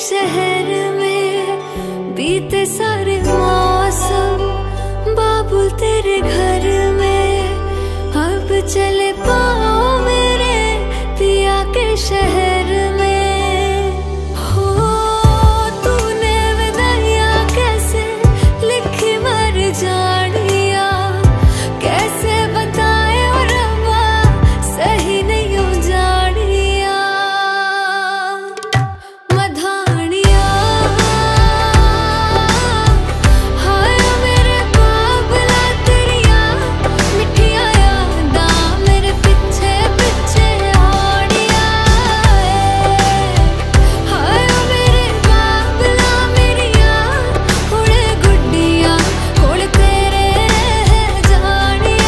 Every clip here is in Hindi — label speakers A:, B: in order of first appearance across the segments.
A: शहर में बीते सारे मौसम, बाबुल तेरे घर में अब चले पाओ मेरे पिया के शहर में। हो तूने विदाइया कैसे लिखी मर जानिया, कैसे बताए और रब्बा सही नहीं हो जानिया। मधानिया हाय मेरे बाबला तेरिया मिठिया यादा मेरे पीछे पीछे आड़िया। हाय मेरे बाबला मेरिया हुड़े गुड्डिया हुड़ तेरे जानिया।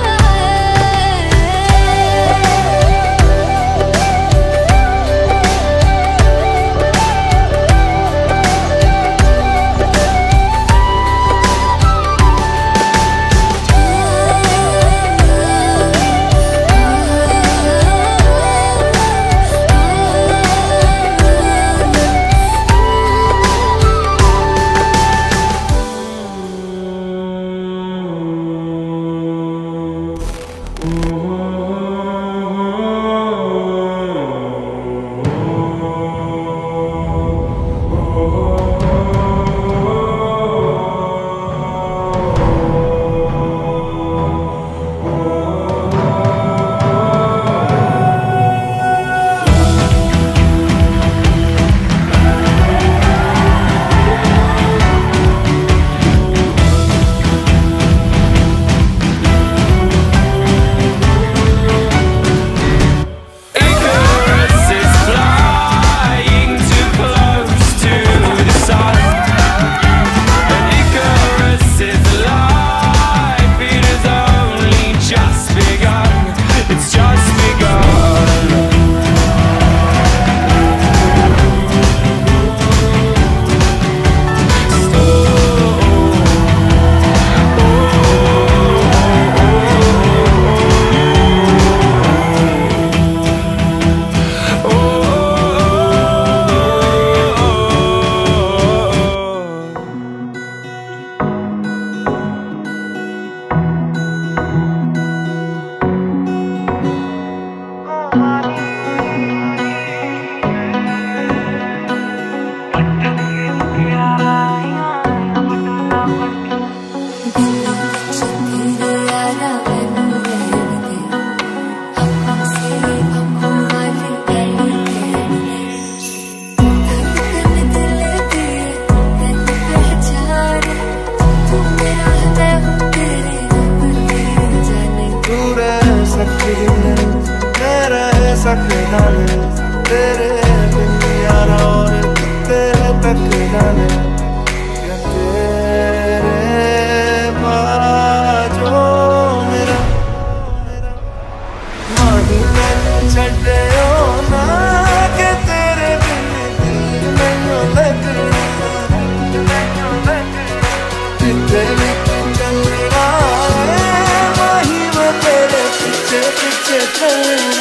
B: तेरे बिन यारा और तेरे तक जाने तेरे बाजो मेरा माही मैनू छड्डे ना के तेरे बिन दिल मैनू लगना जिथे भी चलना माही मैं तेरे पीछे पीछे चलना।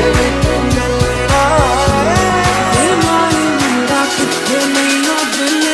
A: दिल